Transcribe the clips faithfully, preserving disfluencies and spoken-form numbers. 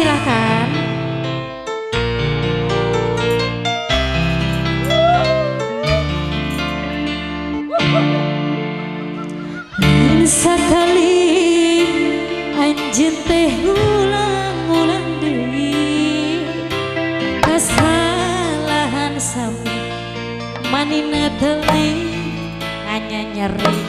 silahkan. Sekali anjeun teh ulang-ulang deui kesalahan sami manina teuing hanya nyeri.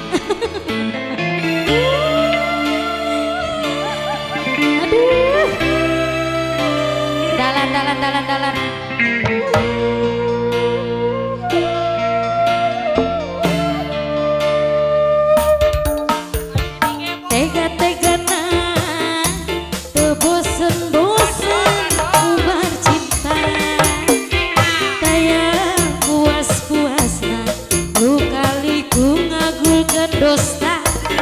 Aduh, dalan dalan dalan dalan. Tega-tegana teu bosen-bosen ubar cinta, tayang puas-puasna ku kali ku ngagulkeun dosta.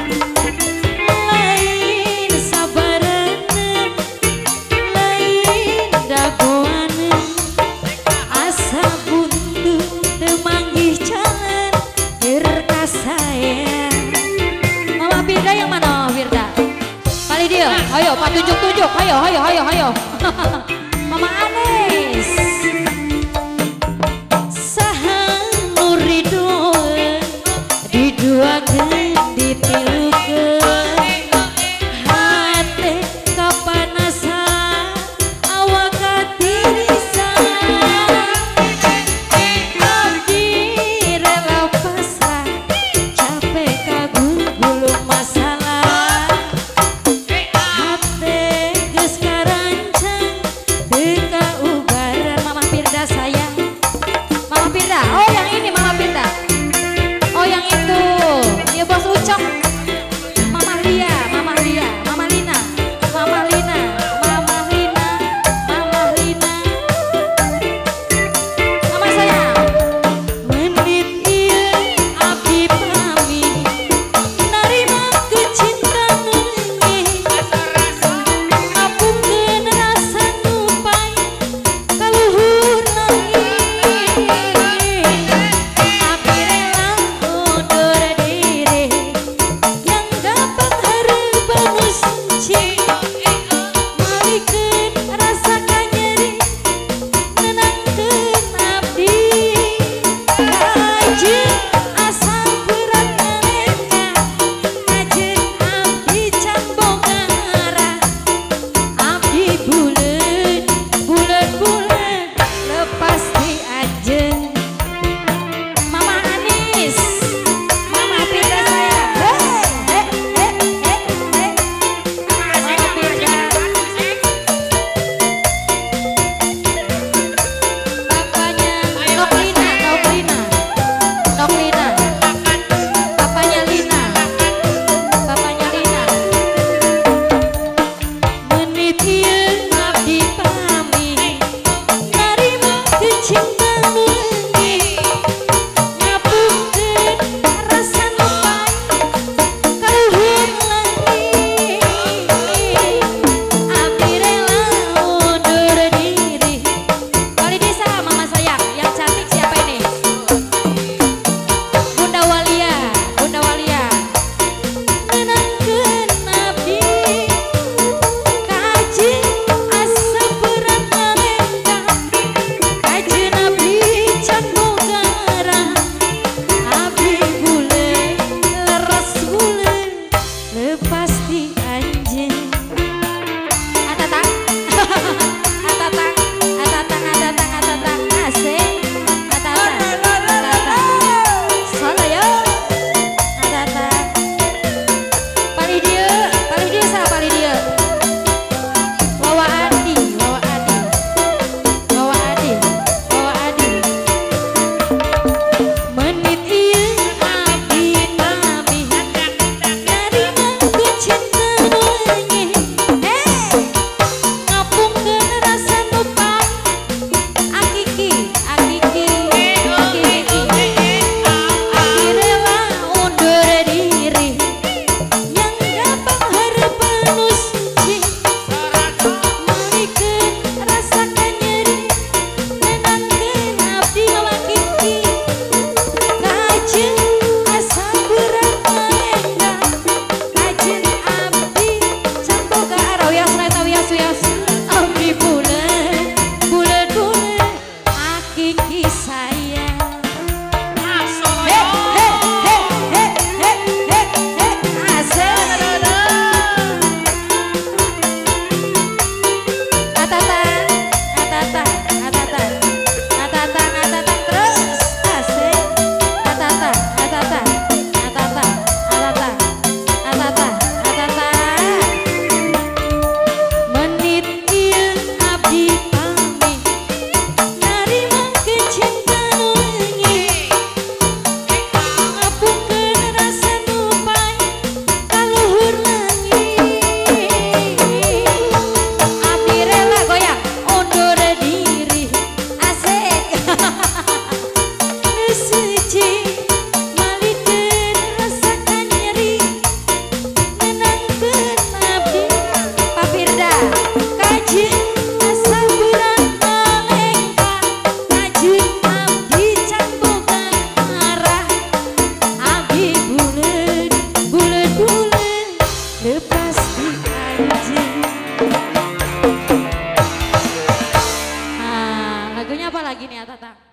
Lain sabareuna, lain dagoaneun, asa buntu teu manggih jalan keur ka sayang. Mama Firda yang mana Firda? Kali dia, ayo Pak tunjuk-tunjuk, ayo ayo ayo ayo. Mama Anes. Saha nu ridoeun diduakeun ditilukeun, hate kapanasan awak katirisan, abdi rela pasrah capek kagulung masalah, hate geus karancang teu kaubaran. Mama Firda sayang, Mama Firda, oh yang ini Mama Firda, oh yang itu, dia bos Ucok. lagi nih ya Tatang?